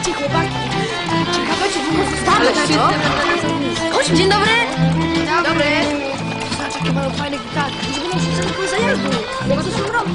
Chodźcie, chłopaki. Ciekawe, czy długo zostanę, co? Chodź, dzień dobry. Dzień dobry. Zobacz, jakie mają fajne gitary. Już będą wszyscy tylko zajazdu. Bo to są roku.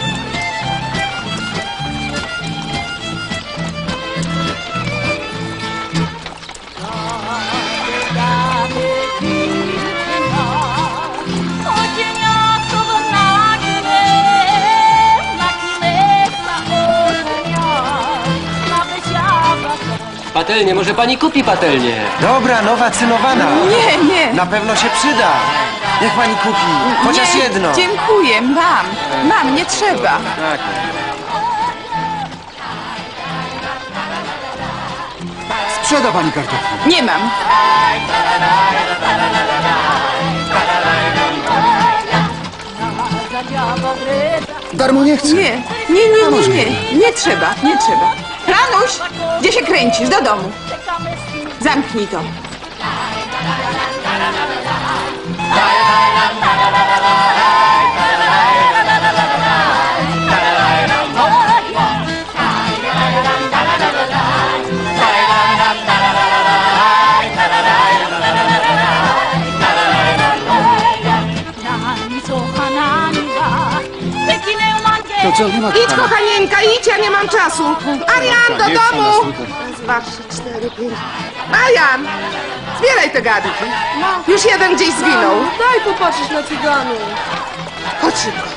Patelnię, może pani kupi patelnię? Dobra, nowa cynowana. Nie, nie. Na pewno się przyda. Niech pani kupi. Chociaż Nie, jedno. Dziękuję, mam. Mam, nie trzeba. Tak. Sprzeda pani kartofle. Nie mam. Darmo nie chcę. Nie, nie trzeba, nie trzeba. Franuś, gdzie się kręcisz? Do domu. Zamknij to. To co, nie ma Idź, kochanieńka, idź, ja nie mam czasu. Marian, do nie chcę nas domu. tutaj. Raz, 2, 3, 4, 5. Marian, zbieraj te garnki. Już jeden gdzieś zwinął. Daj popatrzeć na cyganów. Chodź szybko.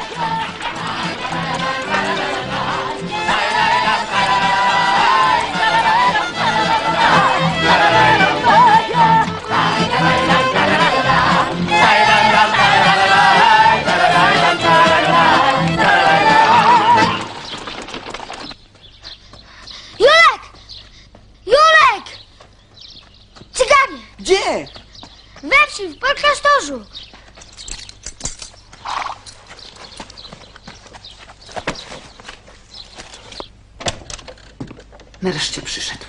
Julek! Julek! Cyganie! Gdzie? We wsi, w podklasztorzu. Nareszcie przyszedł.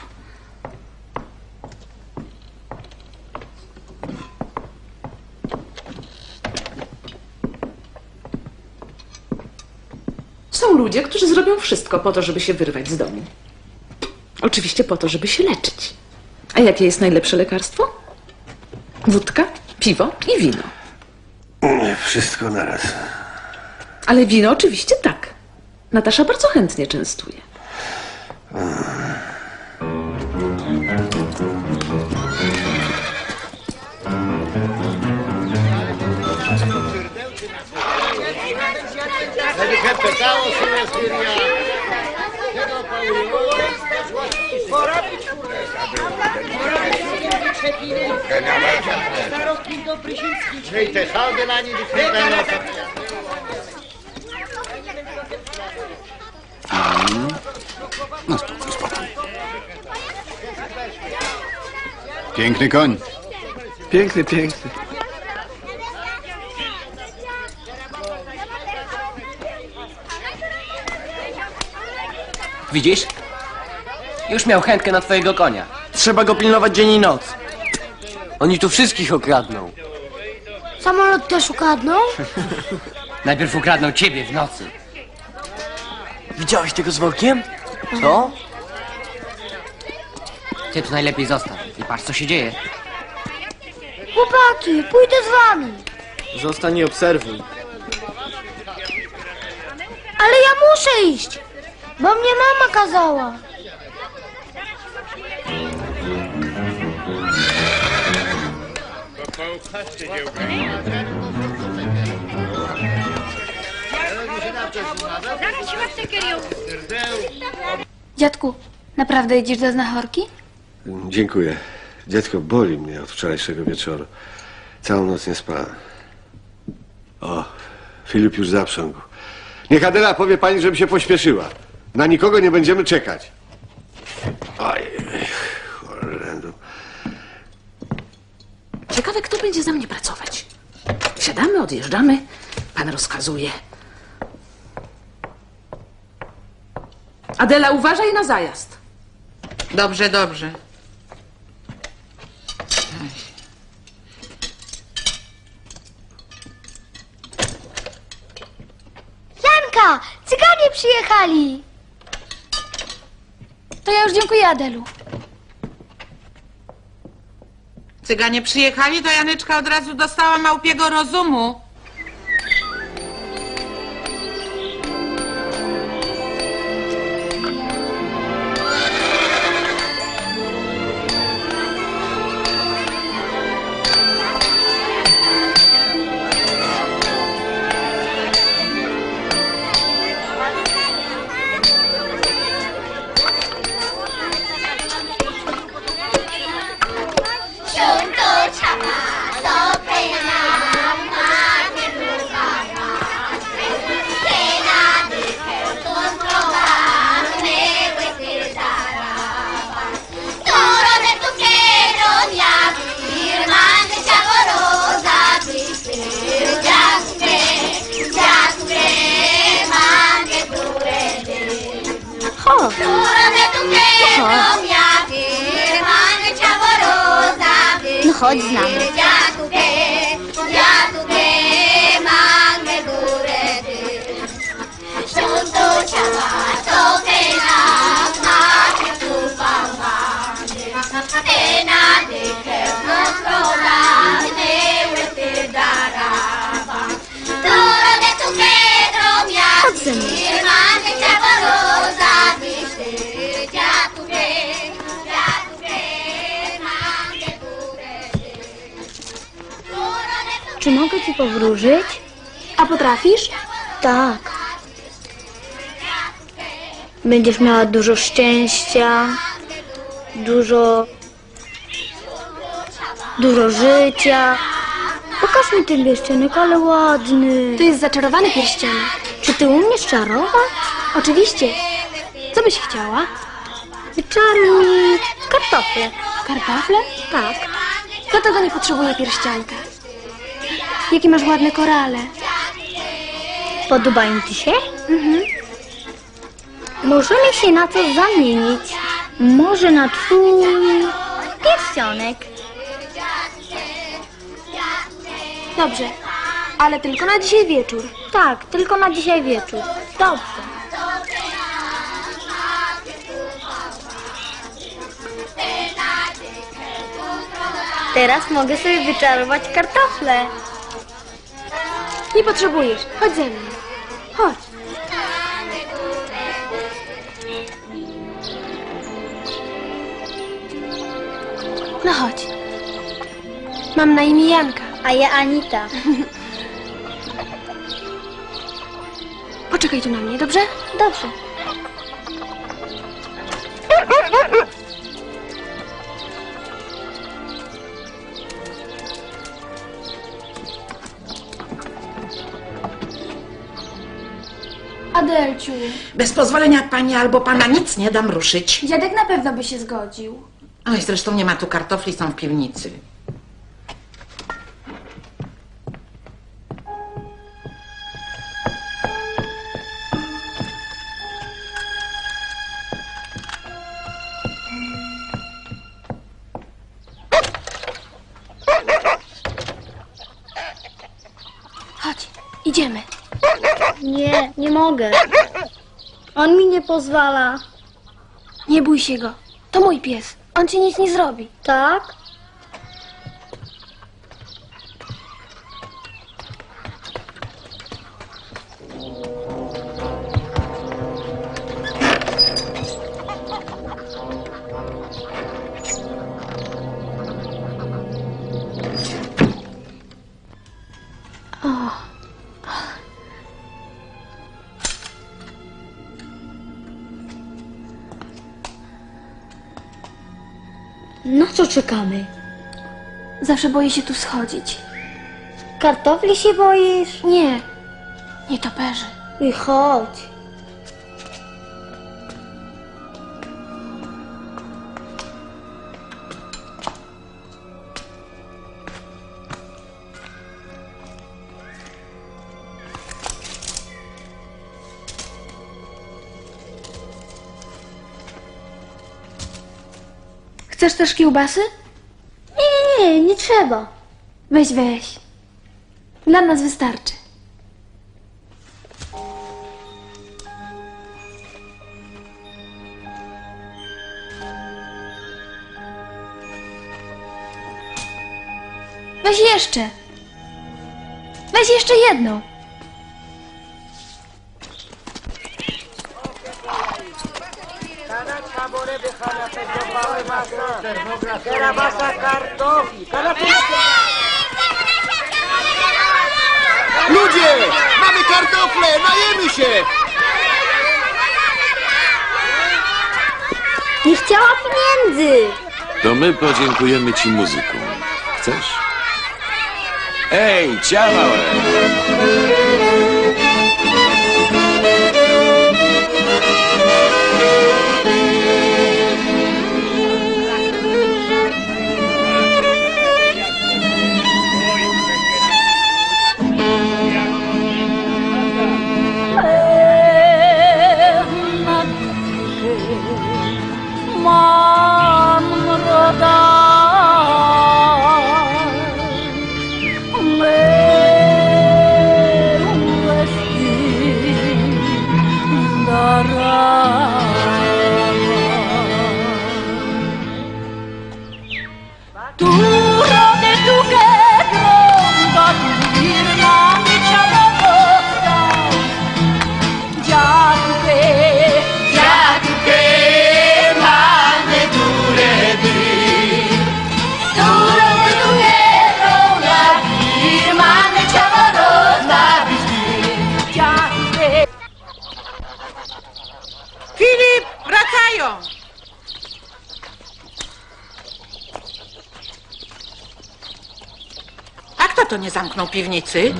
Są ludzie, którzy zrobią wszystko po to, żeby się wyrwać z domu. Oczywiście po to, żeby się leczyć. A jakie jest najlepsze lekarstwo? Wódka, piwo i wino. Nie, wszystko naraz. Ale wino oczywiście tak. Natasza bardzo chętnie częstuje. No spokój, spokój. Piękny koń. Piękny, piękny. Widzisz? Już miał chętkę na twojego konia. Trzeba go pilnować dzień i noc. Oni tu wszystkich okradną. Samolot też ukradną? Najpierw ukradną ciebie w nocy. Widziałeś tego z workiem? Co? Ty tu najlepiej zostaw i patrz, co się dzieje. Chłopaki, pójdę z wami. Zostań i obserwuj. Ale ja muszę iść, bo mnie mama kazała. Dziadku, naprawdę idziesz do znachorki? Dziękuję. Dziecko boli mnie od wczorajszego wieczoru. Całą noc nie spałem. O, Filip już zaprzągł. Niech Adela powie pani, żeby się pośpieszyła. Na nikogo nie będziemy czekać. Oj, cholendu. Ciekawe, kto będzie za mnie pracować. Siadamy, odjeżdżamy. Pan rozkazuje. Adela, uważaj na zajazd. Dobrze, dobrze. Janka, cyganie przyjechali. To ja już dziękuję, Adelu. Cyganie przyjechali, to Janeczka od razu dostała małpiego rozumu. No chodź z nami. Chodź ze mną. Czy mogę ci powróżyć? A potrafisz? Tak. Będziesz miała dużo szczęścia, dużo życia. Pokaż mi ten pierścionek, ale ładny. To jest zaczarowany pierścionek. Czy ty umiesz czarować? Oczywiście. Co byś chciała? Wyczaruj mi kartofle. Kartofle? Tak. Do tego nie potrzebuję pierścionka. Jakie masz ładne korale. Podobają ci się? Możemy się na coś zamienić. Może na twój pierścionek. Dobrze. Ale tylko na dzisiaj wieczór. Tak, tylko na dzisiaj wieczór. Dobrze. Teraz mogę sobie wyczarować kartofle. Nie potrzebujesz. Chodź ze mną. Chodź. No chodź. Mam na imię Janka. A ja Anita. Poczekaj tu na mnie, dobrze? Dobrze. Adelciu, Bez pozwolenia pani albo pana nic nie dam ruszyć. dziadek na pewno by się zgodził. Oj, zresztą nie ma tu kartofli, są w piwnicy. Chodź, idziemy. Nie, nie mogę. On mi nie pozwala. Nie bój się go. To mój pies. On ci nic nie zrobi. Tak? Na co czekamy? Zawsze boję się tu schodzić. Kartofli się boisz? Nie, nietoperzy. I chodź. Chcesz też kiełbasy? Nie trzeba. Weź. Dla nas wystarczy. Weź jeszcze. Weź jeszcze jedną. Ludzie! Mamy kartofle! Najemy się! Nie chciała pieniędzy. To my podziękujemy ci muzyką. Chcesz? Ej, ciała! Filip, wracają! A kto to nie zamknął piwnicy?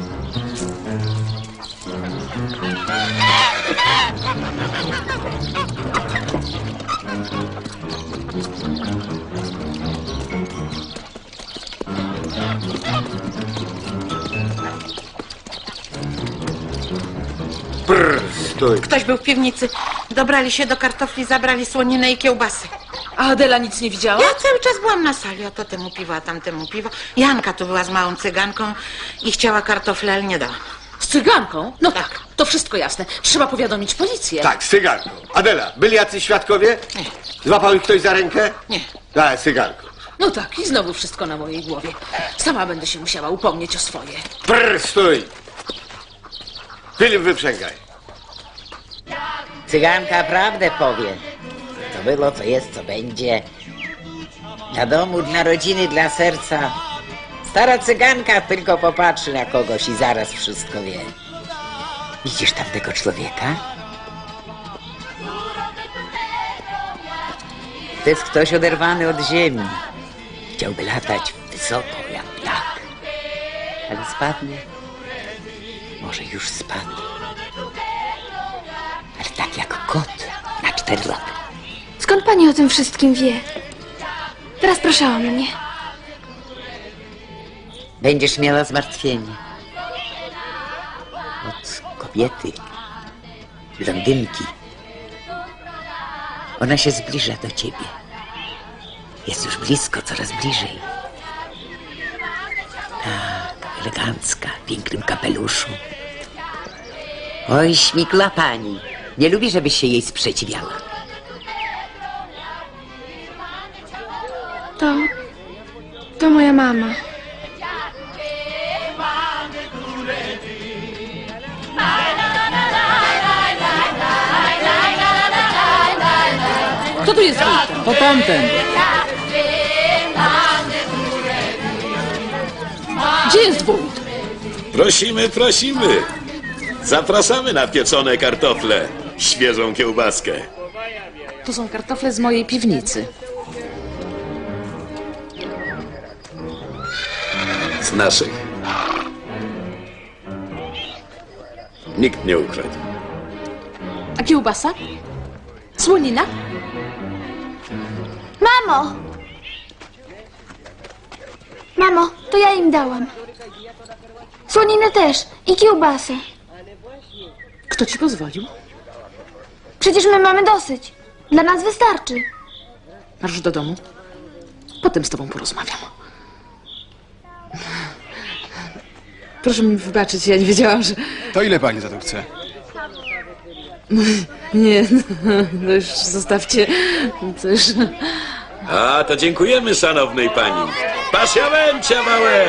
Stój. Ktoś był w piwnicy. Dobrali się do kartofli, zabrali słoninę i kiełbasy. A Adela nic nie widziała? Ja cały czas byłam na sali, a to temu piwo, a tamtemu piwo. Janka tu była z małą cyganką i chciała kartofle, ale nie dała. Z cyganką? No tak, to wszystko jasne. Trzeba powiadomić policję. Tak, z cyganką. Adela, byli jacyś świadkowie? Nie. Złapał ich ktoś za rękę? Nie. Tak, z cyganką. No tak, i znowu wszystko na mojej głowie. Sama będę się musiała upomnieć o swoje. Stój. Filip, wyprzęgaj. Cyganka prawdę powie. Co było, co jest, co będzie. Dla domu, dla rodziny, dla serca. Stara cyganka tylko popatrzy na kogoś i zaraz wszystko wie. Widzisz tamtego człowieka? To jest ktoś oderwany od ziemi. Chciałby latać wysoko jak ptak. Ale spadnie. Może już spadł. Ale tak jak kot na 4 lata. Skąd pani o tym wszystkim wie? Teraz proszę o mnie. Będziesz miała zmartwienie. Od kobiety, blondynki. Ona się zbliża do ciebie. Jest już blisko, coraz bliżej. Tak, elegancka, w pięknym kapeluszu. Oj, śmigla pani. Nie lubi, żebyś się jej sprzeciwiała. To moja mama. Kto tu jest wójtem? To tamten. Gdzie jest wójt? Prosimy, prosimy. Zapraszamy na pieczone kartofle, świeżą kiełbaskę. To są kartofle z mojej piwnicy. Z naszych. Nikt nie ukradł. A kiełbasa? Słonina? Mamo! Mamo, to ja im dałam. Słoninę też i kiełbasę. Kto ci pozwolił? Przecież my mamy dosyć. Dla nas wystarczy. Marsz do domu. Potem z tobą porozmawiam. Proszę mi wybaczyć, ja nie wiedziałam, że... To ile pani za to chce? Nie, no już zostawcie. To już... A, to dziękujemy szanownej pani. Spasiamencia małe!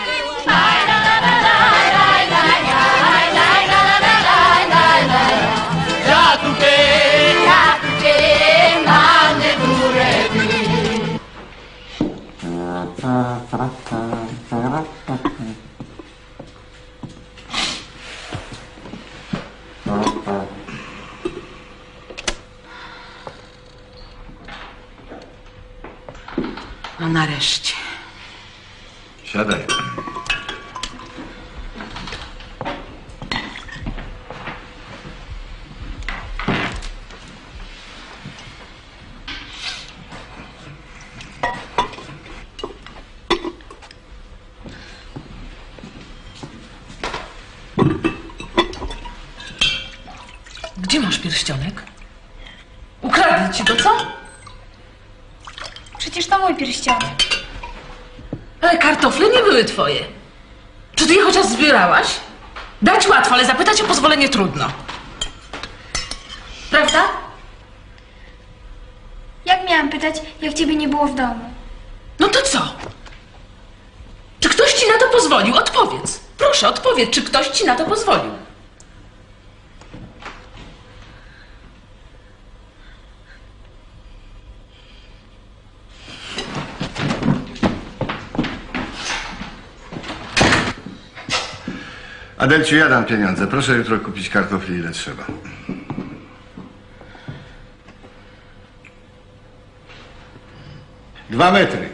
No nareszcie. Siadaj. Gdzie masz pierścionek? Ukradli ci go, co? Przecież to mój pierścionek. Ale kartofle nie były twoje. Czy ty je chociaż zbierałaś? Dać łatwo, ale zapytać o pozwolenie trudno. Prawda? Jak miałam pytać, jak ciebie nie było w domu? No to co? Czy ktoś ci na to pozwolił? Odpowiedz. Proszę, odpowiedz, czy ktoś ci na to pozwolił? Adelciu, ja dam pieniądze. Proszę jutro kupić kartofli, ile trzeba. Dwa metry.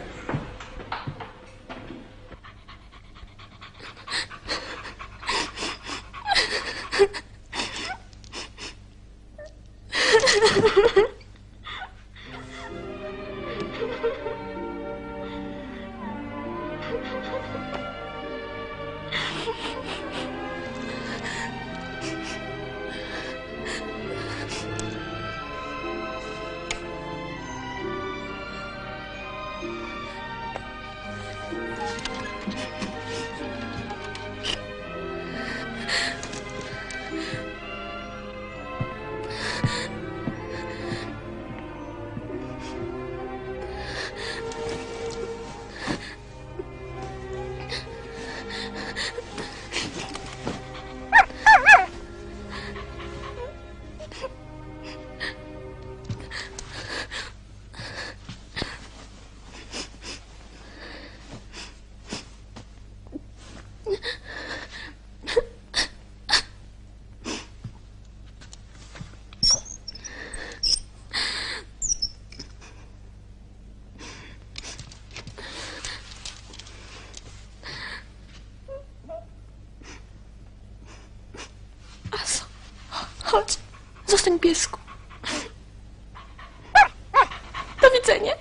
Chodź, zostań piesku. Do widzenia.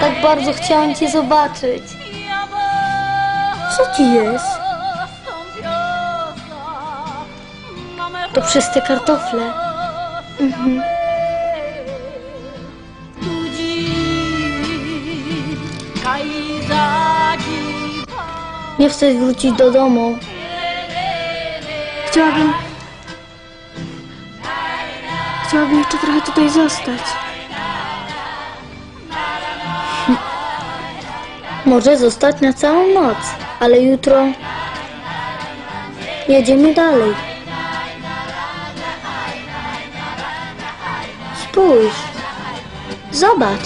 Tak bardzo chciałam cię zobaczyć. Co ci jest? To przez te kartofle. Mhm. Nie chcę wrócić do domu. Chciałabym jeszcze trochę tutaj zostać. Może zostać na całą noc, ale jutro jedziemy dalej. Spójrz. Zobacz.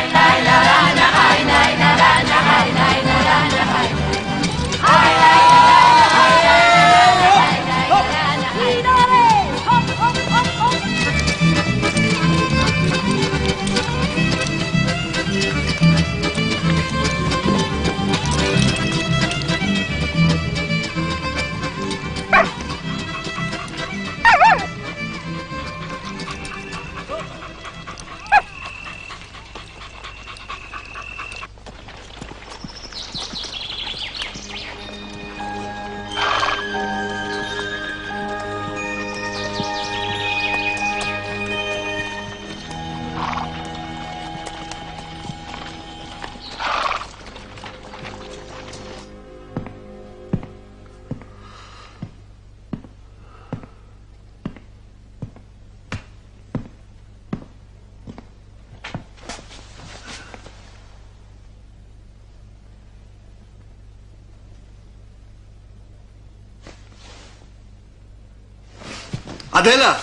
Adela!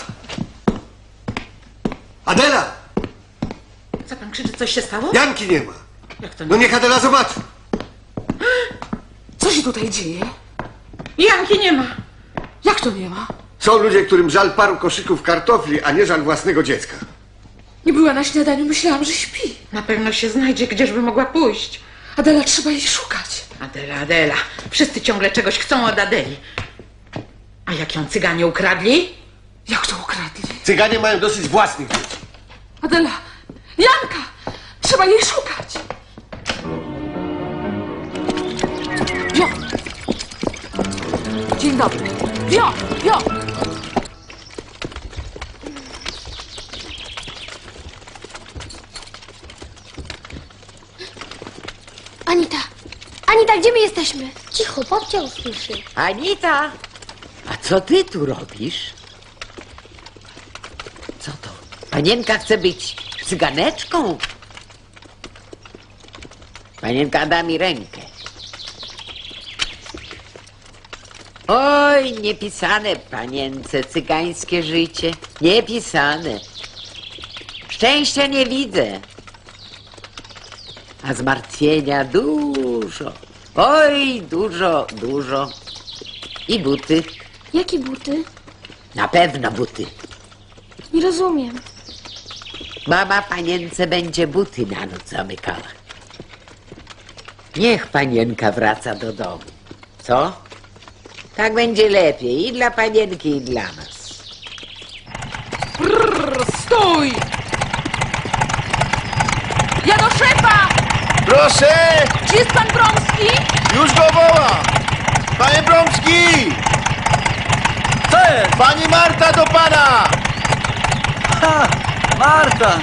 Adela! Co pan krzyczy? Coś się stało? Janki nie ma. Jak to nie? No niech Adela zobaczy. Co się tutaj dzieje? Janki nie ma. Jak to nie ma? Są ludzie, którym żal paru koszyków kartofli, a nie żal własnego dziecka. Nie była na śniadaniu, myślałam, że śpi. Na pewno się znajdzie, gdzieżby mogła pójść. Adela, trzeba jej szukać. Adela, Adela. Wszyscy ciągle czegoś chcą od Adeli. A jak ją cyganie ukradli? Jak to ukradli? Cyganie mają dosyć własnych dzieci. Adela! Janka! Trzeba jej szukać! Jo! Dzień dobry. Jo! Jo! Anita! Anita, gdzie my jesteśmy? Cicho, babcia usłyszy. Anita, a co ty tu robisz? Co to? Panienka chce być cyganeczką? Panienka da mi rękę. Oj, niepisane, panience, cygańskie życie. Niepisane. Szczęścia nie widzę. A zmartwienia dużo. Oj, dużo, dużo. I buty. Jakie buty? Na pewno buty. Nie rozumiem. Mama panience będzie buty na noc zamykała. Niech panienka wraca do domu. Co? Tak będzie lepiej i dla panienki, i dla nas. Stój! Ja do szefa! Proszę! Czy jest pan Bromski? Już go woła! Panie Bromski! Co jest? Pani Marta do pana! Ha! Marta!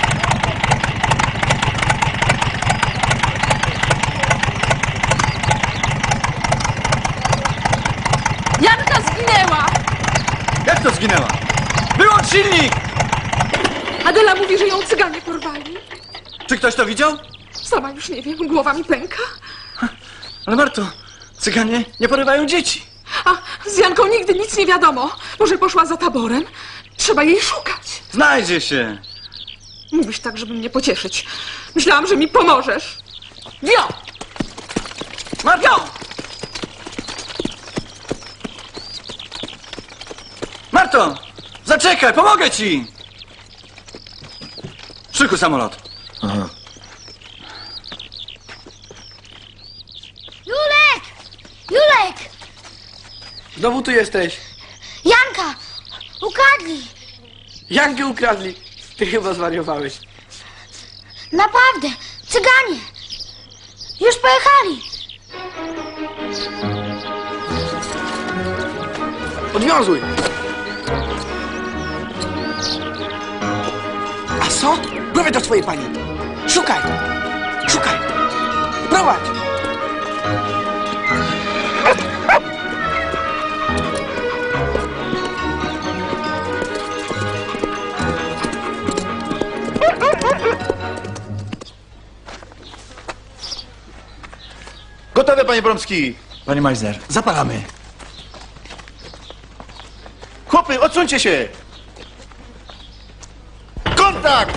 Janka zginęła! Jak to zginęła? Wyłącz silnik! Adela mówi, że ją cyganie porwali. Czy ktoś to widział? Sama już nie wiem, głowa mi pęka. Ale Marto, cyganie nie porywają dzieci. A z Janką nigdy nic nie wiadomo. Może poszła za taborem? Trzeba jej szukać. Znajdzie się. Mówisz tak, żeby mnie pocieszyć. Myślałam, że mi pomożesz. Wio! Marto! Marto! Zaczekaj, pomogę ci! Szykuj samolot. Aha. Julek! Julek! Znowu tu jesteś. Janka! Ukradli! Jankę ukradli. Ty chyba zwariowałeś. Naprawdę! Cyganie! Już pojechali! Odwiązuj! A co? Głowę do swojej pani! Szukaj! Szukaj! Prowadź! Gotowe, panie Bromski. Panie Majzer, zapalamy. Chłopy, odsuńcie się! Kontakt!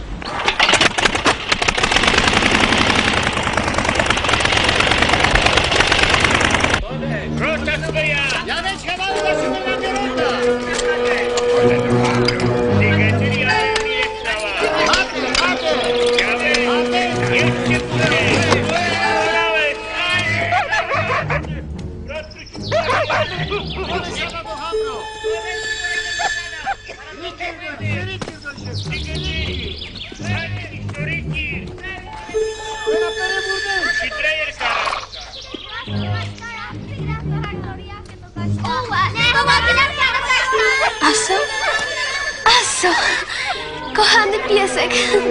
Aso? Aso! Kochany piesek!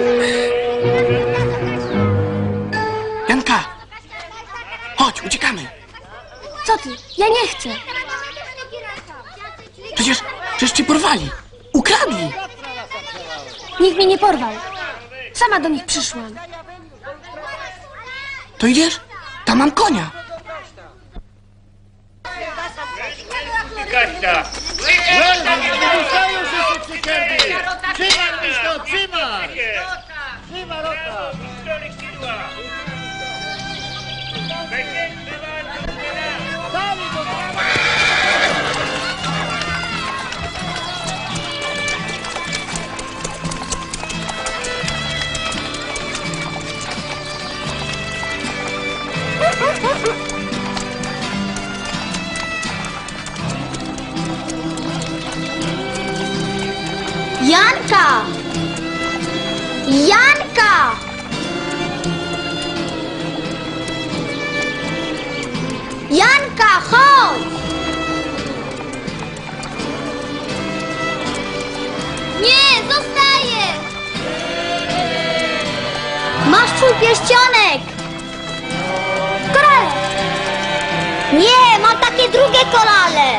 Janka! Chodź, uciekamy! Co ty? Ja nie chcę! Przecież cię porwali! Ukradli! Nikt mnie nie porwał. Sama do nich przyszłam. To idziesz? Tam mam konia! Janka! Janka! Janka, chodź! Nie, zostaję! Masz twój pierścionek! Korale! Nie, mam takie drugie korale!